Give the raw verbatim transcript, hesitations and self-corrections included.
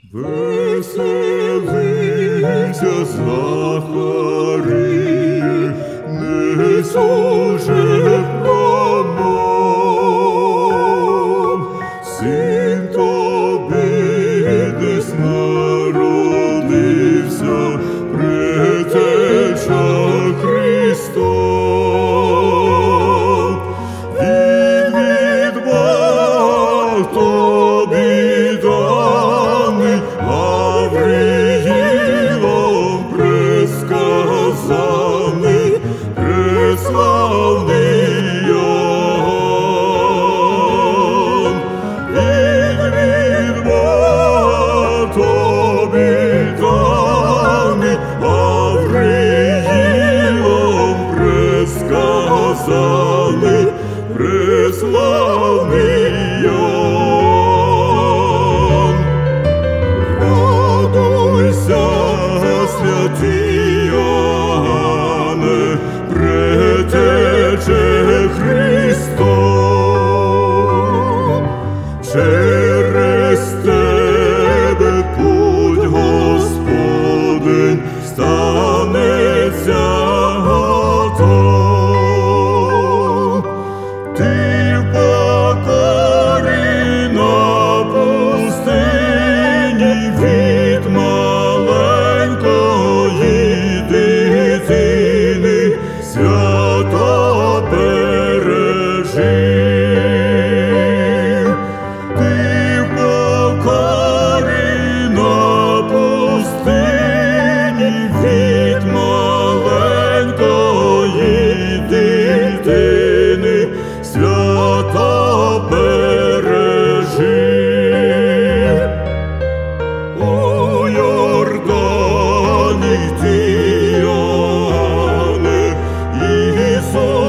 Веселися, Захаріє, не сужи промов, син тобі десь народився, предтеча Христов. Він від Бога тобі даний, Гавриїлом пресказаний, преславний Йоанн. Він від Бога тобі даний, Гавриїлом пресказаний, преславний Йоанн. Радуйся, святий Йоанне, предтече Христов. Через тебе путь Господень станеться готов. Ти в покорі на пустині від маленької дитини свято пережив. Ти в покорі на пустині від маленької дитини свято пережив. У Йордані ти, Йоанне, Ісус